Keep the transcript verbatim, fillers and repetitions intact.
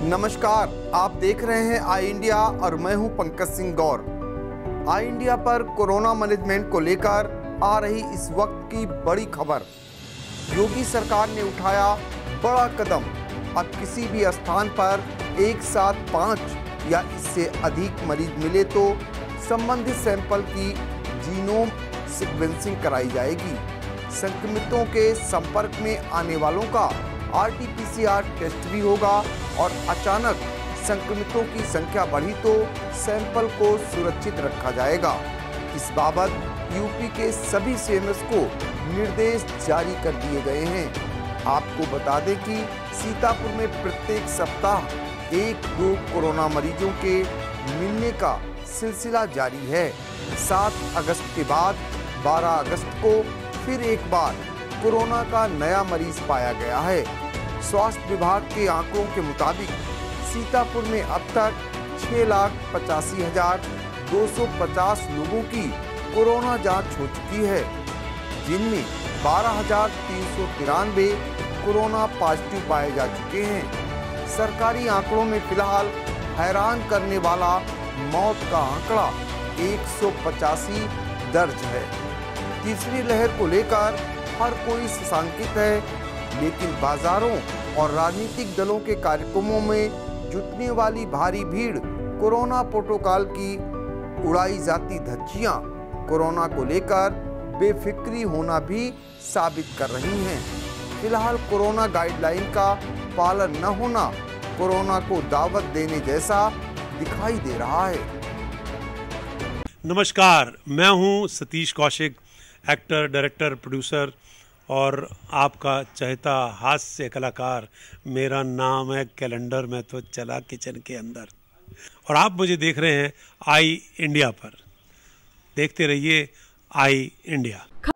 नमस्कार, आप देख रहे हैं आई इंडिया और मैं हूं पंकज सिंह गौर। आई इंडिया पर कोरोना मैनेजमेंट को लेकर आ रही इस वक्त की बड़ी खबर। योगी सरकार ने उठाया बड़ा कदम। अब किसी भी स्थान पर एक साथ पाँच या इससे अधिक मरीज मिले तो संबंधित सैंपल की जीनोम सीक्वेंसिंग कराई जाएगी। संक्रमितों के संपर्क में आने वालों का R T P C R test भी होगा और अचानक संक्रमितों की संख्या बढ़ी तो सैंपल को सुरक्षित रखा जाएगा। इस बाबत यूपी के सभी सी एम एस को निर्देश जारी कर दिए गए हैं। आपको बता दें कि सीतापुर में प्रत्येक सप्ताह एक दो कोरोना मरीजों के मिलने का सिलसिला जारी है। सात अगस्त के बाद बारह अगस्त को फिर एक बार कोरोना का नया मरीज पाया गया है। स्वास्थ्य विभाग के आंकड़ों के मुताबिक सीतापुर में अब तक छह लाख पचासी हजार दो सौ पचास लोगों की कोरोना जांच हो चुकी है, जिनमें बारह हजार तीन सौ तिरानवे कोरोना पॉजिटिव पाए जा चुके हैं। सरकारी आंकड़ों में फिलहाल हैरान करने वाला मौत का आंकड़ा एक सौ पचासी दर्ज है। तीसरी लहर को लेकर हर कोई शंकित है, लेकिन बाजारों और राजनीतिक दलों के कार्यक्रमों में जुटने वाली भारी भीड़, कोरोना प्रोटोकॉल की उड़ाई जाती धज्जियां कोरोना को लेकर बेफिक्री होना भी साबित कर रही हैं। फिलहाल कोरोना गाइडलाइन का पालन न होना कोरोना को दावत देने जैसा दिखाई दे रहा है। नमस्कार, मैं हूं Satish Kaushik, actor, director, producer और आपका चहेता हास्य कलाकार। मेरा नाम है कैलेंडर में तो चला किचन के अंदर, और आप मुझे देख रहे हैं आई इंडिया पर। देखते रहिए आई इंडिया।